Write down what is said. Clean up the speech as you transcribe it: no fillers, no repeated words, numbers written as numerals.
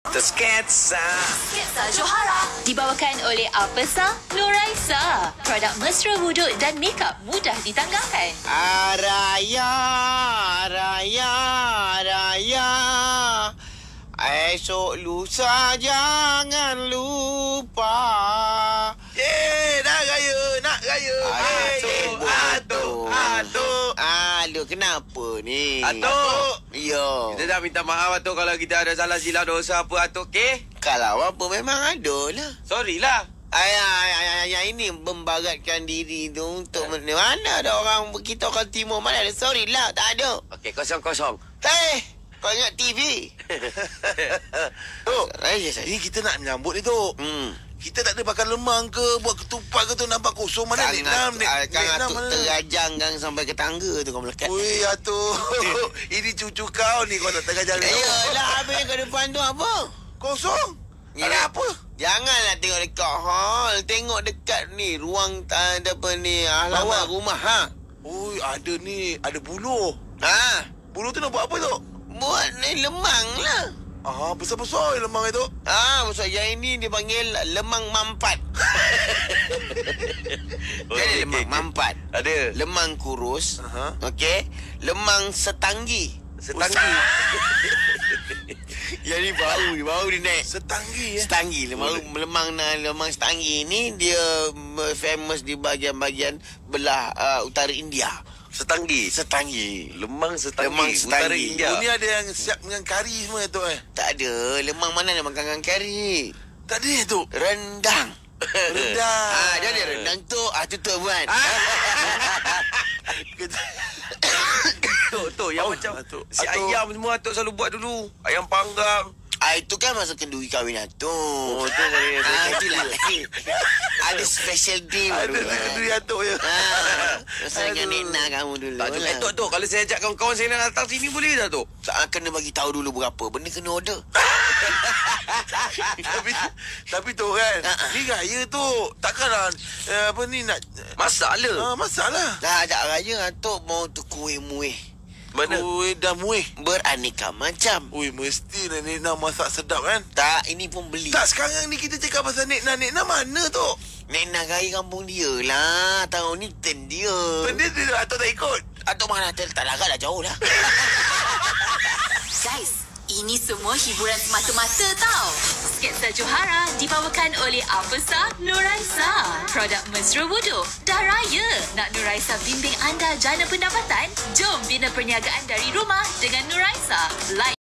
Sketsa Johara dibawakan oleh Apesa, Nuraisa. Produk mesra wuduk dan makeup mudah ditanggalkan. Raya, Raya, Raya. Esok lusa jangan lupa. nak raya. Aduh, kenapa ni? Atuk. Ya. Kita dah minta maaf, Atuk, kalau kita ada salah silap dosa apa, Atuk, okey? Kalau apa memang ada lah. Sorry lah. Yang ini membaratkan diri tu untuk mana ada orang kita orang timur, mana ada, sorry lah, tak ada. Okey, kosong. Kau ingat TV? Tok, Raya Ini kita nak menyambut ni, Tok. Kita tak ada bakar lemang ke, buat ketupat ke tu, nampak kosong. Mana Nek Nam? Kang Atuk terajang kan sampai ke tangga tu kau melekat. Ui, Atuk. Ini cucu kau ni, kau tak terajang ni. Yalah, habis yang kat depan tu apa? Kosong? Ada apa? Janganlah tengok dekat hall. Tengok dekat ni, ruang apa ni, halaman rumah. Ui, ada ni, ada buluh. Buluh tu nak buat apa, Tok? Buat ni lemang lah. Besar-besar lemang itu. Maksud yang ini dipanggil lemang mampat. Jadi lemang mampat. Ada. Lemang kurus. Okey. Lemang setanggi. Jadi bau dia naik. Setanggi. Lemang setanggi ni dia famous di bahagian-bahagian belah utara India. Setanggi. Lemang setanggi. Utara India. Ni ada yang siap dengan kari semua, Tok. Tak ada. Lemang mana ada makan dengan kari? Tak ada, Tok. Rendang. Jadi rendang tu tutup buat. Tok, yang macam si ayam semua Atuk selalu buat dulu. Ayam panggang. Itu kan masa kenduri kahwin Atuk. Tu boleh. Itulah. Ada special day baru. Ada kenduri Atuk je. Masa dengan Nek kamu dulu. Tok, kalau saya ajak kawan-kawan saya nak datang sini boleh tak, Tok? Kena bagi tahu dulu berapa. Benda kena order. Tapi Tok kan, ni raya Tok. Takkanlah nak Masalah. masalah. Dah ajak raya Atuk mau tu kuih-muih. Mana? Kuih dan muih. Beraneka macam. Ui, mesti Nek Nam masak sedap kan? Tak, ini pun beli. Tak, sekarang ni kita cakap pasal Nek Nam mana Tok? Nek raya kampung dia lah. Tahun ni turn dia. Benda dia Atuk tak ikut. Atuk mana tak larat dah jauh lah. Guys, ini semua hiburan semata-mata tau. Sketsa Johara dibawakan oleh Apesa, Nuraisa. Produk mesra wuduk. Dah raya, nak Nuraisa bimbing anda jana pendapatan? Jom bina perniagaan dari rumah dengan Nuraisa. Like